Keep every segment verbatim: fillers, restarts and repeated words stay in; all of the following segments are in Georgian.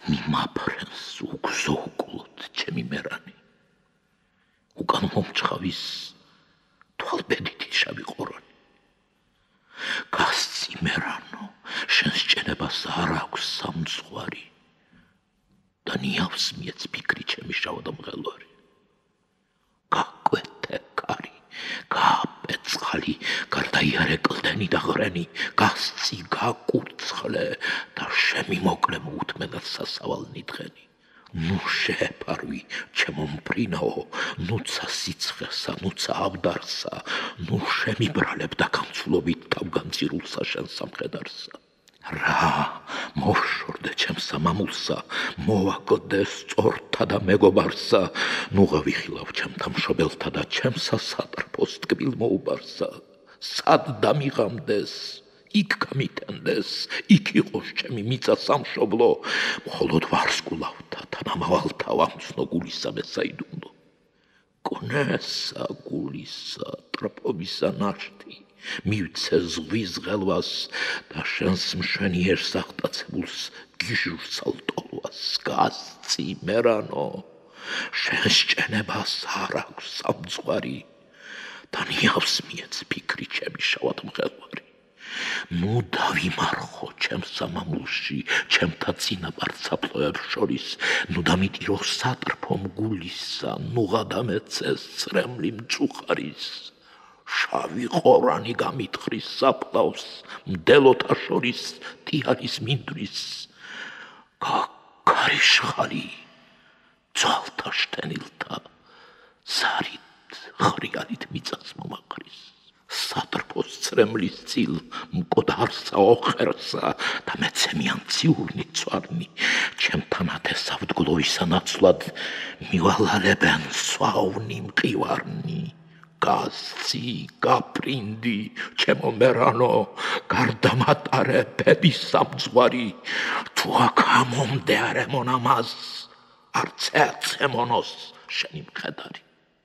მიმაფრენს უგზოუკლოდ ჩემი მერანი. უკან მომჭხავის თვალბედითი შავი ყორანი. გასცი მერანო, შენს ჭენებას არ აქვს სამწვარი და ნიავს მიეც ფიქრი ჩემი შავა და მღელვარი. გაკვეთე კარი, გააპეწყალი, გარდაიარე კლდენი და ღრენი, გასცი გაკურცხლე და შემიმოკლე მოუთმენად სასავალნი დღენი. ნუ შეეპარვი ჩემო მფრინაო, ნუცა სიცხესა, ნუცა ავდარსა, ნუ შემიბრალებ და გამცულობით თავგანწირულსა შენ სამხედარსა. რა მოვშორდე ჩემსა მამულსა, მოვაკლდე სწორთა და მეგობარსა, ნუ გავიხილავ ჩემთა მშობელთა და ჩემსა სატრფოს ტკბილ მოუბარსა. სად დამიღამდეს, იქ გამიტენდეს, იქ იყოს ჩემი მიწა სამშობლო, მხოლოდ ვარსკვლავთა თანამავალთა ვამცნო გულისა მესაიდუმლო. კონესა გულისა ტრფობისა ნაშთი, მივცე ზღვის ღელვას და შენს მშვენიერს აღტაცებულს გიჟურსალ ტოლვას. გასცი მერანო, შენს ჭენებას არ აქვს სამწვარი და ნიავს მიეც ფიქრი ჩემი შავად მღელვარი. ნუ დავიმარხო ჩემსა მამულში, ჩემთა წინაპარ საფლოებს შორის, ნუ დამიტირო სატრფო მგულისა, ნუ გადამეცეს წრემლი მწუხარის. შავი ყორანი გამითხრის საფლავს, მდელოთა შორის თიარის მინდვრის. გაქარიშხალი ძალთა შთენილთა ზარით ხრიალით მიწას მომაყრის. სატრფოს წრემლის წილ მკვდარსა ოხერსა და მეცემიან ციურნი წვარნი, ჩემთან ათესავდგლოვისა ნაცვლად მივალალებენ სვავნი მყივარნი. გასცი გაფრინდი ჩემო მერანო, გარდამატარე ბების სამწვარი, თუ აქ ამომდე არემონ ამას, არც ეცემონოს შენი მხედარი.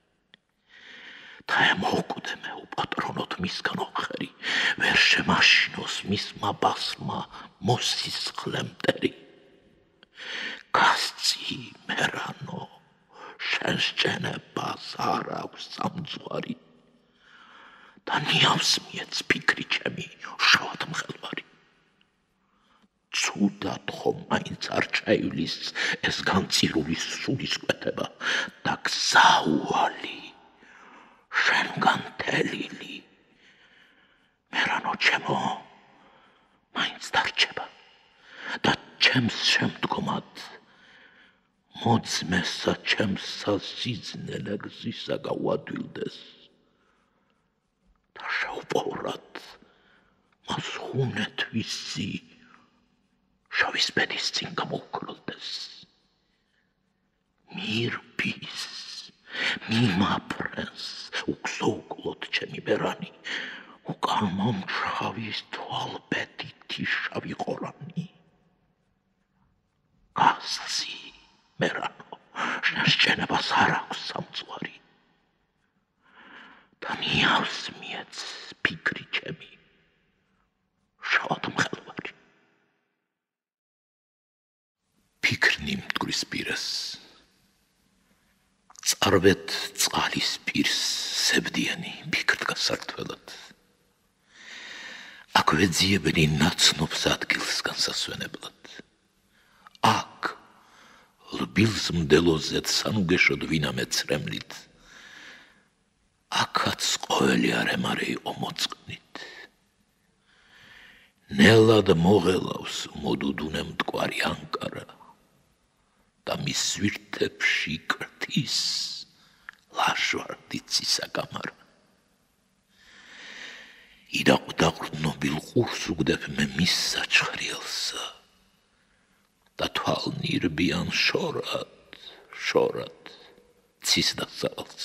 და ემოკვდე მე უპატრონოთ მისგან ოხერი, ვერ შემაშინოს მისმა ბასმა მოსისხლე მტერი. გასცი მერანო, შენს ჭენებას არ აქვს სამწვარი და ნიავს მიეც ფიქრი ჩემი შავად მღელვარი. ცუდად ხომ მაინც არ ჩაივლის ეს განწირული სულისკვეთება და გზაუვალი შენგან თელილი. მერანო ჩემო, მაინც დარჩება და ჩემს შემდგომად მოძმესა ჩემსა სიზნელე გზისა გავადვილდეს და შავპოვრად მას ხუნეთვისი შავის ბედის წინ გამოუქროლდეს. მირბის, მიმაფრენს უგზოუკლოდ ჩემი მერანი, უკან მომჭხავის თვალბედითი შავი ყორანი. გასცი მერანო, შენს ჭენებას არ აქვს სამწვარი და ნიავს მიეც ფიქრი ჩემი შავად მღელვარი. ფიქრნი მტკვრის პირას, წარვეთ წყალის პირს სებდიანი ფიქრთ გასართველად. აქ ვეძიებნი ნაცნობს ადგილს განსასვენებლად. აქ ლბილს მდელოზეთ სანუგეშოდ ვინამე წრემლით. აქაც ყოველი არემარე იყო მოწყნით. ნელად მოღელავს მოდუდუნე მტკვარი ანკარა და მის სვირთებში კრთის ლაშვარდით ცისაკამარა. იდაყდაყრდნობილ ყურს უგდებ მე მის საჩხრიელსა და თვალნი რბიან შორად, შორად ცის დასავალს.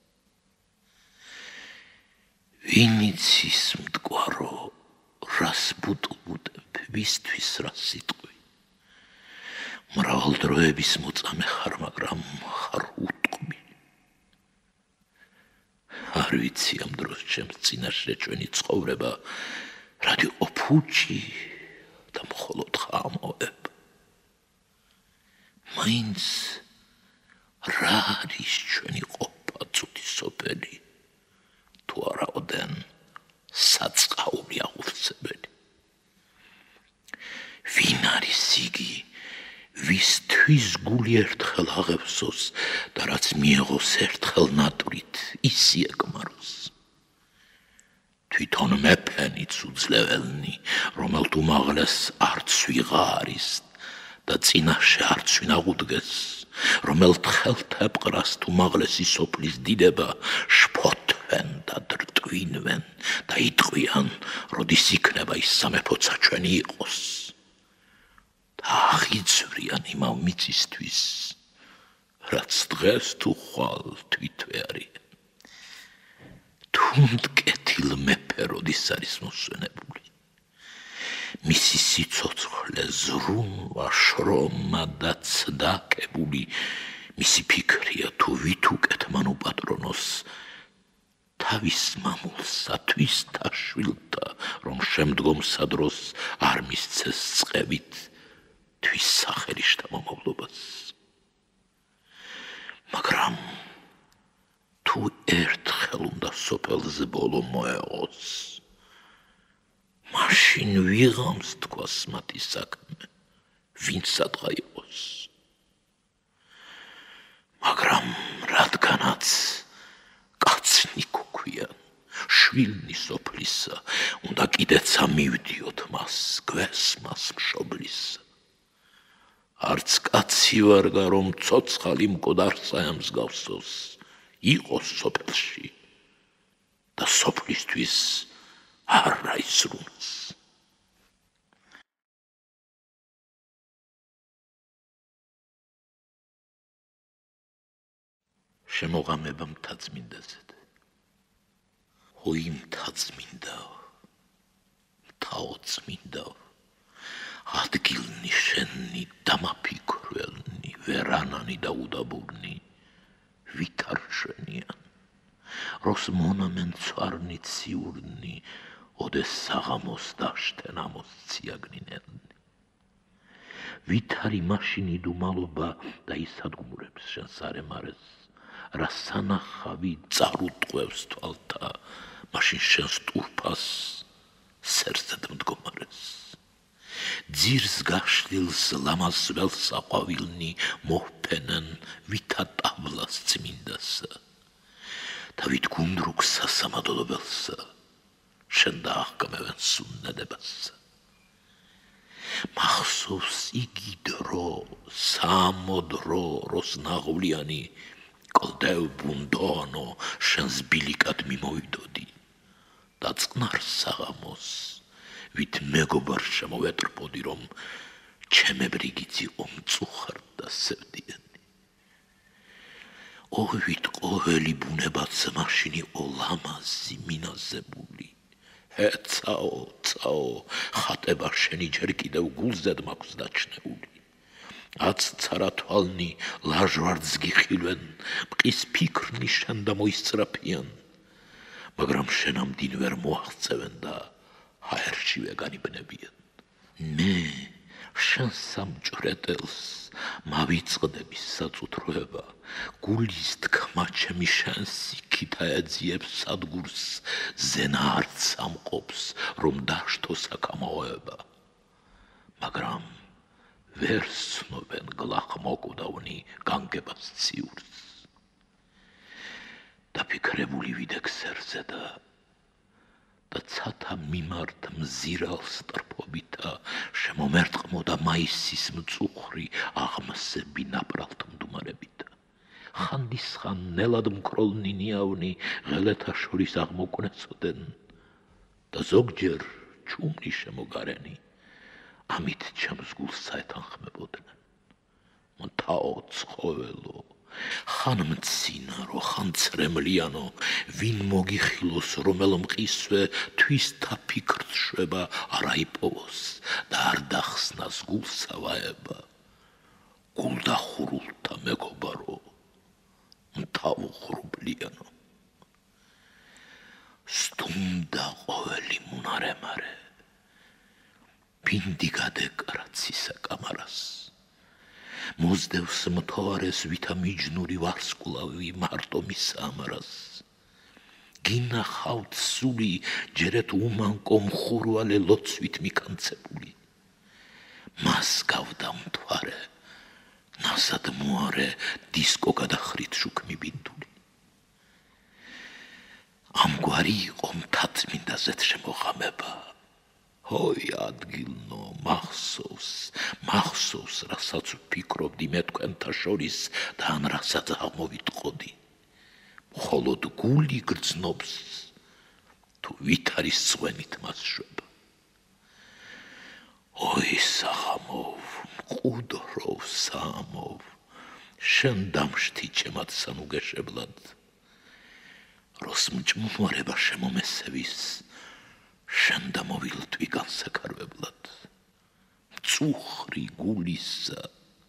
ვინ იცის მტკვარო, რას ბუტბუტებ, ვისთვის რა სიტყვი. მრავალ დროების მოწამე ხარ, მაგრამ ხარ უტყვი. არ ვიცი ამ დროს ჩემს წინაშე ჩვენი ცხოვრება რადიო ოფუჭი და მხოლოდ ხამოებ. იგი ვისთვის გული ერთხელ აღევსოს და რაც მიეღოს ერთხელ ნატრით ისი ეკმაროს. თვითონ მეფენიც უძლეველნი, რომელთ უმაღლეს არც ვიღა არის და წინაშე არც ვინ აღუდგეს, რომელთ ხელთ ეპყრას უმაღლესი სოფლის დიდება, შფოთვენ და დრტვინვენ და იტყვიან, როდის იქნება ის სამეფოცა ჩვენი იყოს. და აღიძვრიან იმავ მიწისთვის, რაც დღეს თუ ხვალ თვითვე არის. თუნდ კეთილ მეფე როდის არის მოსვენებული, მისი სიცოცხლე ზრუნვა, შრომა და ცდაკებული, მისი ფიქრია თუ ვით უკეთმან უპატრონოს თავის მამულსა, თვისთა შვილთა, რომ შემდგომსა დროს არ მისცეს წყევით თვის სახელი შთამომავლობას. მაგრამ თუ ერთხელ უნდა სოფელზე ბოლო მოეღოს, მაშინ ვიღამს თქვას მათი საქმე, ვინ სადღა იყოს. მაგრამ რადგანაც კაცნი გქვიან, შვილნი სოფლისა, უნდა კიდეცა მივდიოთ მას, გვესმას მშობლისა. არც კაცი ვარგა, რომ ცოცხალი მკვდარსა ემსგავსოს, იყოს სოფელში და სოფლისთვის არ რაისრუნოს. შემოღამება მთაწმინდაზე. ой მთაწმინდაო, მთაო წმინდაო, ადგილნი შენი დამაფიქრველნი, ვერანანი და უდაბურნი, ვითარ შენიან, როს მონამენ ცვარნი ციურნი, ოდეს საღამოს დაშთენამოს ციაგნინელნი. ვითარი მაშინ იდუმალობა და ისადგმურებს შენ სარემარეს, რა სანახავი წარუტყვევს თვალთა, მაშინ შენს ტურფას სერცად მდგომარეს. ძირს გაშლილს ლამაზ ველს აყვავილნი მოჰფენენ ვითა ტაბლას წმინდასა და ვით გუნდრუგს სასამადლობელსა შენ დაახკამევენ სუნნედებასა. მახსოვს იგი დრო, სამოდრო, როს ნაღვლიანი კლდევ ბუნდონო შენს ბილიკად მიმოვიდოდი და წყნარ საღამოს ვით მეგობარ შემოვეტრპოდი, რომ ჩემებრიგიც იყო მწუხარ და სევდიანი. ოვით ყოველი ბუნებაც მაშინ იყო ლამაზი, მინაზებული. ეცაო, წაო, ხატება შენი ჯერ კიდევ გულზედ მაქვს დაჩნეული. აც ცარათვალნი ლაჟვარდს გიხილვენ, მყის ფიქრნი შენ და მოისწრაფიან, მაგრამ შენ ამდინ ვერ მოაღწევენ და ჰაერშივე განიბნებიან. მე შენ სამჭვრეტელს მავიწყდები საწუთროება, გულის თქმა ჩემი შენ სიქით აეძიებს სადგურს, ზენა არც ამყოფს, რომ დაშთო საკამოება. მაგრამ ვერ სცნობენ გლახმოკვდავნი განგებას ციურს. დაფიქრებული ვიდექ სერზე და და ცათა მიმართ მზირალს ტრფობითა შემომერტყმოდა მაისის მწუხრი აღმსები ნაპრალთ მდუმარებითა. ხანდისხან ნელად მკროლნი ნიავნი ღელეთა შორის აღმოკვნესოდენ და ზოგჯერ ჩუმნი შემოგარენი ამით ჩემს გულს საეთანხმებოდნენ. მთაო ცხოველო, ხან მცინარო, ხან წრემლიანო, ვინ მოგიხილოს, რომელ მყისვე თვისთა ფიქრს შვება არ აიპოვოს და არ დახსნას გულსავაება. გულდახურულთა მეგობარო, მთაო ღრუბლიანო. სტუმდა ყოველი მუნარემარე, ბინდი გადეკრა ცისა კამარას. მოძდევს მთვარეს ვითა მიჯნური ვარსკვლავი მარტო მისამარას. გინახავთ სული ჯერეთ უმანკო მხურვალე ლოცვით მიკანცებული. მას გავდამთვარე, ნასად მოარე დისკო გადახრით შუქმი ბინდული. ამგვარი იყო მთაწმინდაზეთ შემოღამება. ჰოი ადგილნო, მახსოვს, მახსოვს, რასაც ვფიქრობდი მე თქვენთა შორის და ან რასაც აღმოვიტყოდი. მხოლოდ გული გრძნობს, თუ ვით არის წვენით მას შვება. ой, сахамов, მყუდრով სამով, შენ დამშთი ჩემად სანუგეშებლად, როს მჭმუნვარება შემომესევის, შენ დამოვილთვი განსაკარვებლად, მწუხრი გულისა,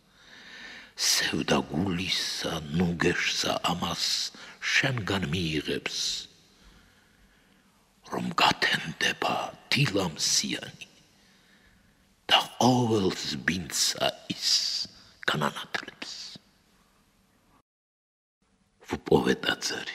სევდა გულისა, ნუგეშსა ამას შენგან მიიღებს, რომ გათენდება დილამსიანი, და ყოველს ბინცა ის განანათლებს. ვპოვე ტაძარი,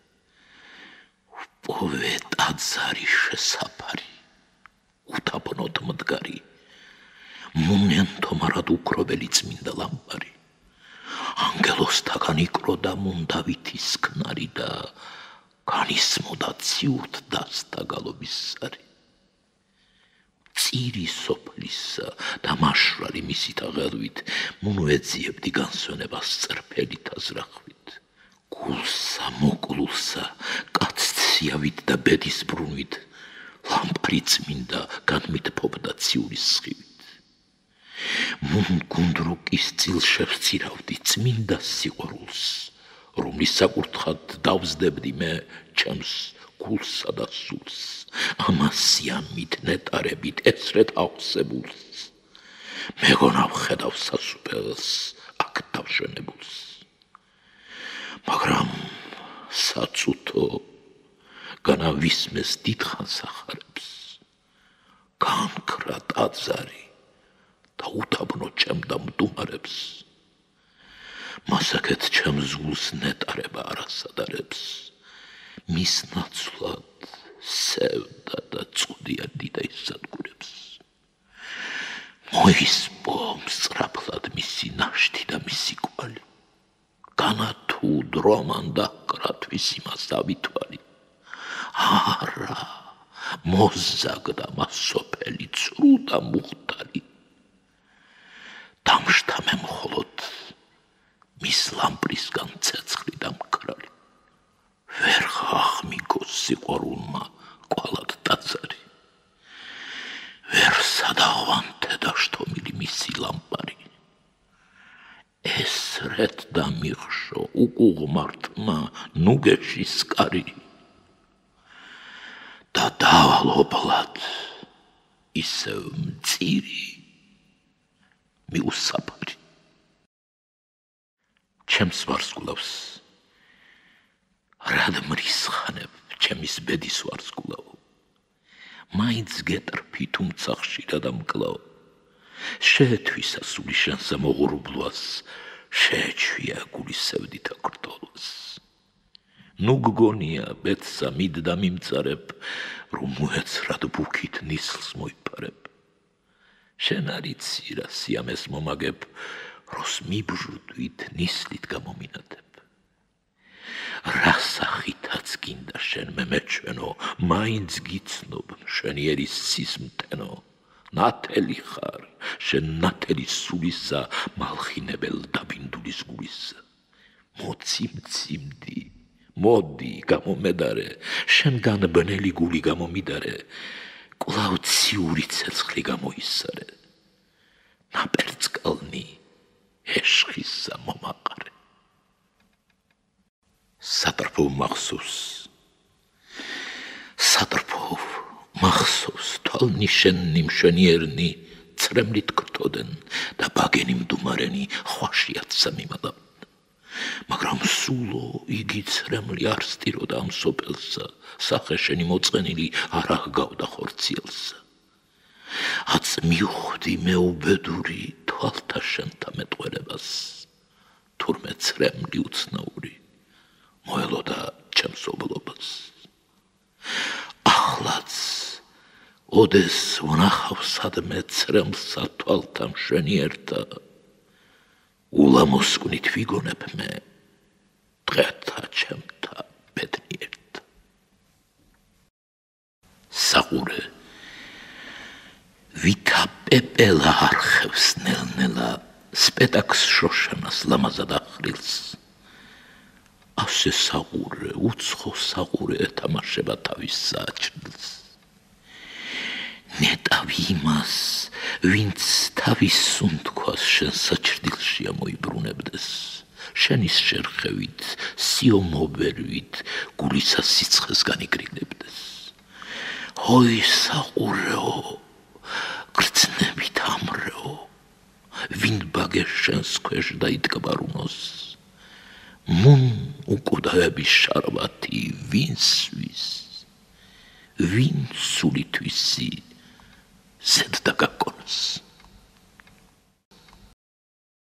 ვპოვე ტაძარი შესაფარი, უთაბნოდ მდგარი, მომენტო მარად უკრობელი წმინდა ლამპარი, ანგელოსთაგან იკროდა მუნდავითის ქნარი და განისმოდა ციურთ დასთა გალობის სარი. წირი სოფლისა და მაშრალი მისით აღელვით, მუნვეძიებდი განსვენებას წერფელით აზრახვით. გულსა მოკლულსა, კაცციავით და ბედის ბრუნვით, ლამპარი წმინდა განმიტფობდა ციურის სხივით. მუნ გუნდრუკის წილ შევწირავდი წმინდა სიყვარულს, რომლის საკურთხად დავსდებდი მე ჩემს გულსა და სულს, ამასიანმით ნეტარებით ესრეთ ავსებულს, მეგონა ვხედავ სასუპელს აქ დავშვენებულს. მაგრამ საწუთო განავისმეს დიდხანს ახარებს, განქრა ტაძარი და უთაბნო ჩემდა მდუმარებს, მასაკეთ ჩემს გულს ნეტარება არასადარებს, მის ნაცვლად სევდა და წუდია დიდაის სადგურებს. მოისპო მსწრაფლად მისი ნაშთი და მისი კვალი, განათუ დრომან დაკრათვის იმას დავითვალი. არა, მოზაგდა მას სოფელი ცრუ და მუხტარი, დამშთა მე მხოლოდ მის ლამპრისგან ცეცხლი და მკრალი. ვერ ხახმიგოს სიყვარულმა კვალად ტაძარი, ვერ სადაღვანთე და შთომილი მისი ლამპარი. ესრეთ და მიხშო უკუღმართმა ნუგეშის კარი და დავალობლად ისევ მწირი მიუსაფარი. ჩემს ვარსკვლავს რად მრისხანებ ჩემის ბედის ვარსკვლავ, მაინც გეტრფი თუმცა ხშირად ამკლავ, შეეთვისა სული შენსა მოღრუბლვას, შეეჩვია გულისევრით აკრტოლვას. ნუ გგონია ბედსა მიდდა მიმწარებ, რომ მოეცრად ბუქით ნისლს მოიფარებ. შენ არიცი რა სიამეს მომაგებ, როს მიბჟუდვით ნისლით გამომინათებ. რა სახითაც გინდა შენ მე მეჩვენო, მაინც გიცნობ მშვენიერი სისმთენო. ნათელი ხარ შენ ნათელი სულისა, მალხინებელ დაბინდულის გულისა. მოციმციმდი, მოდი გამომედარე, შენგან ბნელი გული გამომიდარე, კვლავ ციური ცეცხლი გამოისარე. ნაპერწკალნი ეშხისა მომაყარე. სატრფო მახსოვს, სატრფო მახსოვს, თვალნიშენნი მშვენიერნი წრემლით გრტოდენ და ბაგენი მდუმარენი ხვაშიათ სამიმალავდნენ. მაგრამ სულო იგი წრემლი არ სტიროდა ამ სოფელსა, სახე შენი მოწყენილი არ აღგავდა ხორციელსა. აც მივხვდი მე უბედური თვალთა შენთა მეტყველებას, თურმე წრემლი უცნაური მოელოდა ჩემს ობლობას. ახლაც ოდეს ვნახავ სადმე ცრემლსა თვალთა მშვენიერთა, ულამოსკვნით ვიგონებ მე დღეთა ჩემთა ბედნიერთა. საყურე ვითა პეპელა არხევს ნელ-ნელა სპეტაკს შოშანას ლამაზად ახრილს. ასე საყურე, უცხო საყურე ეთამაშება თავის საჭრილს. ნეტავი იმას, ვინც თავის სუნთქვას შენ საჭრდილშია მოიბრუნებდეს, შენის შერხევით, სიომობერვით, გულისა სიცხეს განიკრილებდეს. ჰოი საყურეო, გრძნებით ამრეო, ვინ ბაგე შენს ქვეშ დაიდგბარუნოს, მუნ უკვდავების შარვათი ვინსვის, ვინ სულითვის ზედ დაგაკ